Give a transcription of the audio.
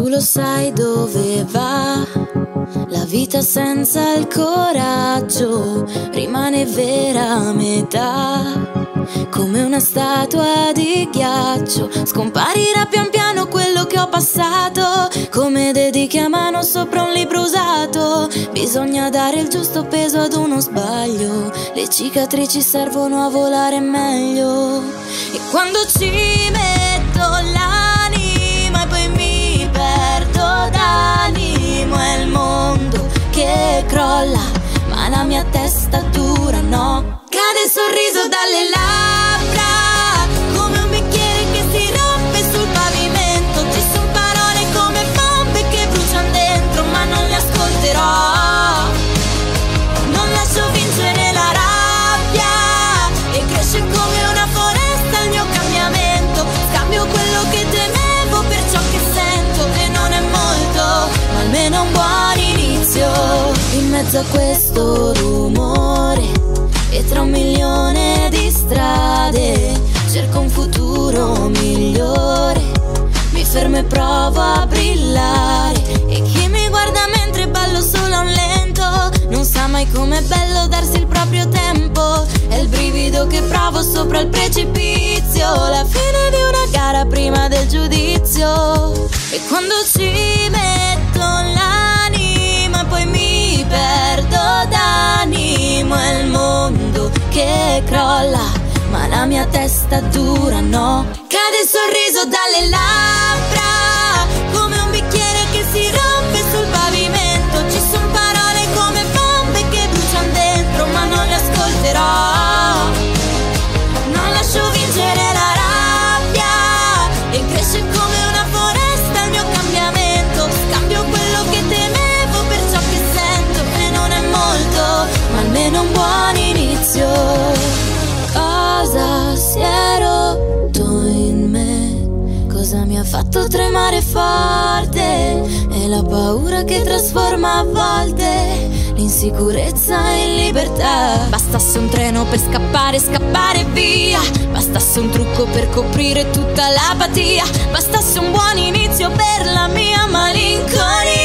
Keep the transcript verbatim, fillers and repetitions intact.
lo sai dove va? La vita senza il coraggio rimane vera a metà, come una statua di ghiaccio. Scomparirà pian piano quello che ho passato, come dediche a mano sopra un libro usato. Bisogna dare il giusto peso ad uno sbaglio, le cicatrici servono a volare meglio. E quando ci metto l'anima e poi mi perdo d'animo, è il mondo che crolla, ma la mia testa dura no. Cade il sorriso dalle labbra, come un bicchiere che si rompe sul pavimento. Ci sono parole come bombe che bruciano dentro, ma non le ascolterò. Non lascio vincere la rabbia, e cresce come una foresta il mio cambiamento. Scambio quello che temevo per ciò che sento, e non è molto, ma almeno un buon inizio. In mezzo a questo rumore e tra un milione di strade cerco un futuro migliore. Mi fermo e provo a brillare, e chi mi guarda mentre ballo solo a un lento non sa mai com'è bello darsi il proprio tempo. È il brivido che provo sopra il precipizio, la fine di una gara prima del giudizio. E quando ci metto l'anima poi mi perdo d'animo, è il mondo che crolla, ma la mia testa dura no. Cade il sorriso dalle labbra, come un bicchiere che si rompe sul pavimento. Ci sono parole come bombe che bruciano dentro, ma non le ascolterò. Non lascio vincere la rabbia, e cresce come una foresta il mio cambiamento. Scambio quello che temevo per ciò che sento, e non è molto, ma almeno un buon inizio. Cosa si è rotto in me? Cosa mi ha fatto tremare forte? È la paura che trasforma a volte l'insicurezza in libertà. Bastasse un treno per scappare, scappare via. Bastasse un trucco per coprire tutta l'apatia. Bastasse un buon inizio per la mia malinconia.